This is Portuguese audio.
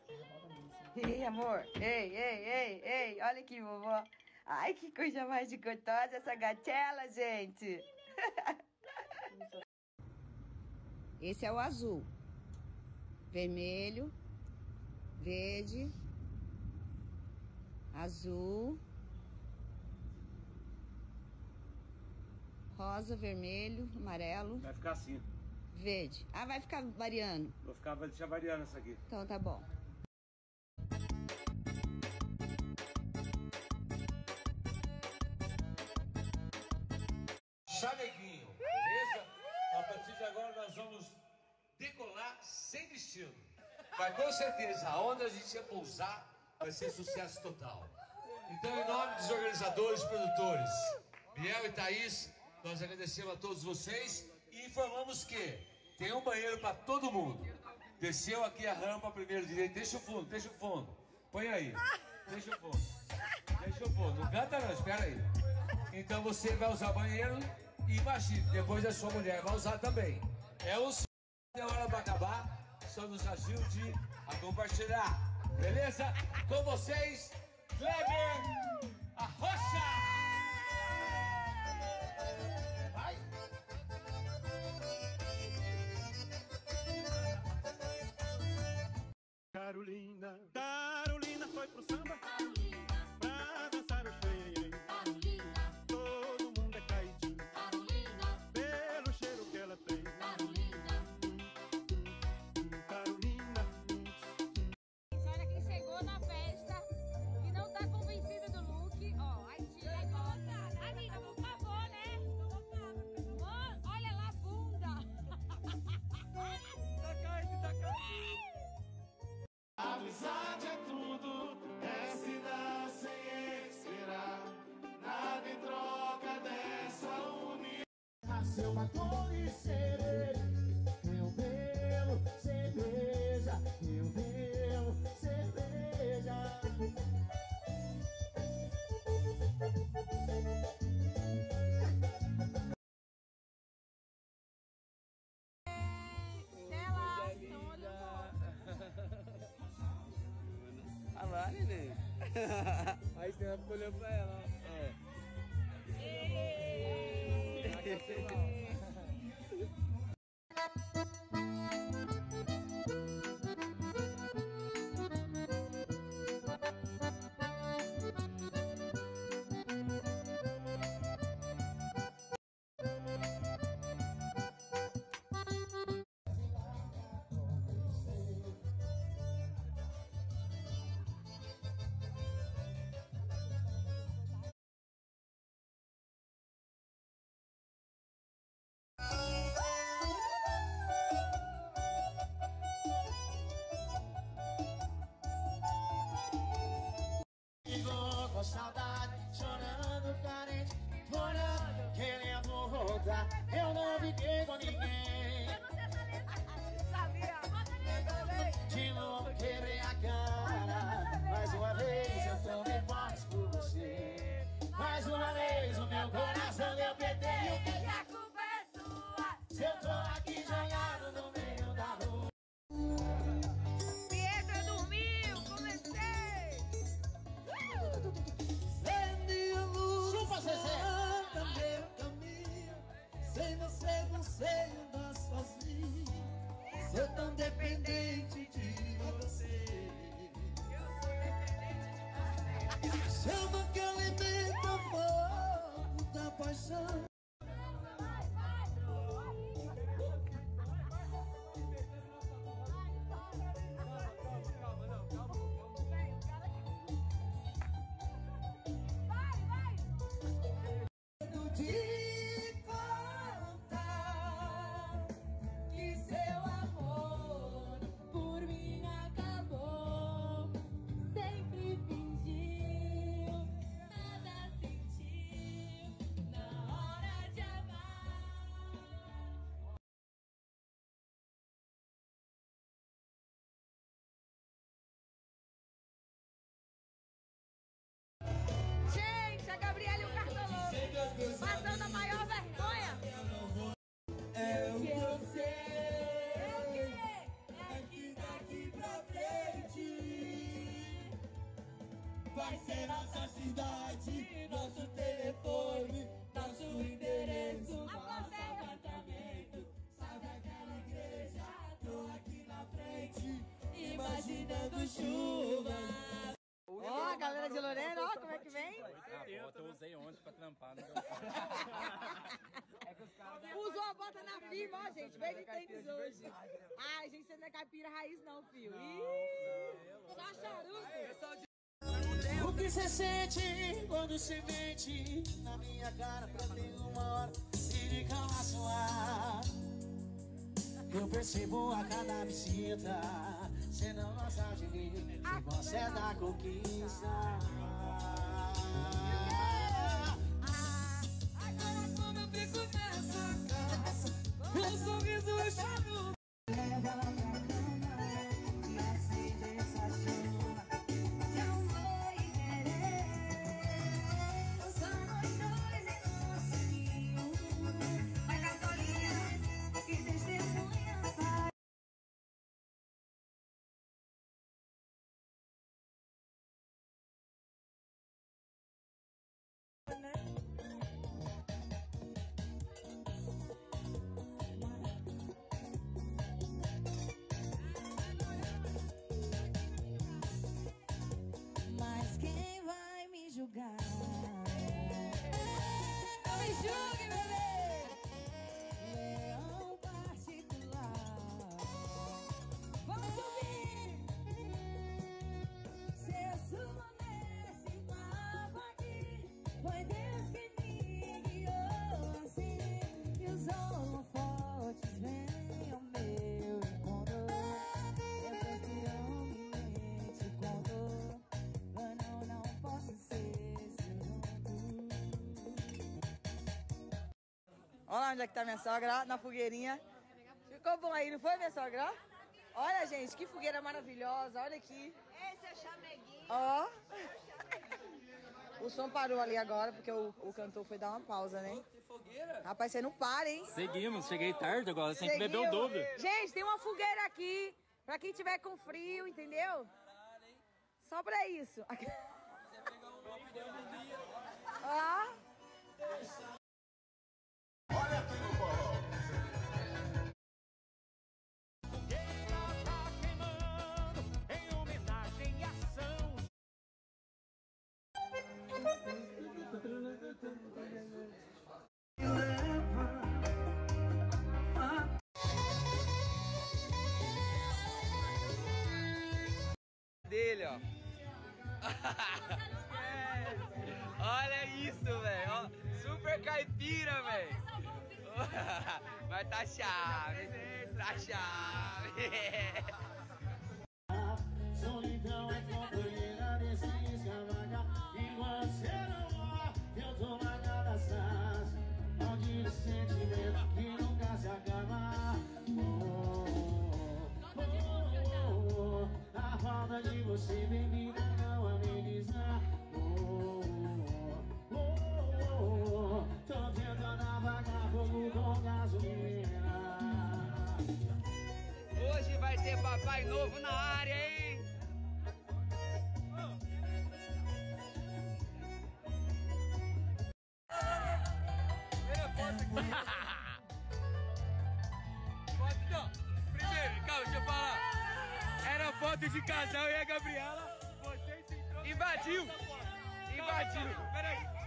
Ih, amor. Ei, ei, ei, ei. Olha aqui, vovó. Ai, que coisa mais gostosa essa gatela, gente. Esse é o azul. Vermelho. Verde. Azul. Rosa, vermelho, amarelo. Vai ficar assim. Verde. Ah, vai ficar variando. Vai deixar variando essa aqui. Então tá bom. Chameguinho, beleza? A partir de agora nós vamos decolar sem destino. Mas com certeza, aonde a gente ia pousar vai ser sucesso total. Então, em nome dos organizadores e produtores, Biel e Thaís, nós agradecemos a todos vocês e informamos que tem um banheiro para todo mundo. Desceu aqui a rampa primeiro direito. Deixa o fundo. Põe aí. Deixa o fundo. Não canta não, espera aí. Então você vai usar banheiro e imagine, depois a sua mulher vai usar também. É o sonho, é hora para acabar, só nos ajude a compartilhar. Beleza? Com vocês, Kleber Arrocha! Carolina foi pro samba pra dançar o xenhen. Todo mundo é caidinho pelo cheiro que ela tem. Carolina. Olha quem chegou na festa e não tá convencida do look. Ó, a tia agora. Amiga, por favor, né? Olha lá a bunda. Tá caindo. Amizade é tudo, é se dar sem esperar. Nada em troca dessa união. Nasceu uma cor e cereja, eu bebo cerveja, eu bebo cerveja. Stella, então olha Ah lá, neném. Aí você vai olhando pra ela, ó. cidade, nosso telefone, nosso endereço, nosso apartamento. Sabe aquela igreja? Tô aqui na frente, imaginando chuva. Ó, a galera de Lorena, ó, como é que vem? A bota eu usei ontem pra trampar, não deu Usou a bota na firma, ó, gente. Veio de tênis hoje. Ai, gente, você não é caipira raiz, não, filho. Ih, só charuto. O que cê sente quando cê mente na minha cara pra ter uma hora de calar suar? Eu percebo a cada visita, cê não gosta de mim, que você é da conquista. Agora como eu fico nessa casa, o sorriso é chave. Leva ela pra cama e acende essa chama. Não vou querer, só nós dois e nosso ninho. Vai gasolina que testemunha sai. Mas quem vai me julgar? Não me julgue, bebê. Leão particular. Vamos subir. Se eu subo nesse mapa aqui, foi Deus que me guiou assim. E os holofotes vêm ao meu encontro. Eu sei que eu me mente quando eu não posso ser seu dono. Olha lá onde é que tá minha sogra, ó, na fogueirinha. Ficou bom aí, não foi, minha sogra? Ó? Olha, gente, que fogueira maravilhosa. Olha aqui. Esse é o chameguinho. Ó. O som parou ali agora, porque o cantor foi dar uma pausa, né? Rapaz, você não para, hein? Seguimos, cheguei tarde agora, tem que beber o Seguiu. dobro. Gente, tem uma fogueira aqui, pra quem tiver com frio, entendeu? Só pra isso. Ó. Fogueira tá queimando em homenagem à ação. Dele, ó. Olha isso, velho. Super caipira, velho. Mas tá chave, tá chave. Solidão é companheira desse escavaga. Enquanto você não morre, eu tô largada atrás. Onde o sentimento que nunca se acaba. A falta de você, bebida, não ameniza. Tô tentando apagar fogo com gasolina. Hoje vai ter papai novo na área, hein? Foto não. Primeiro, calma, deixa eu falar. Era foto de casal e a Gabriela. Invadiu! Invadiu! Peraí.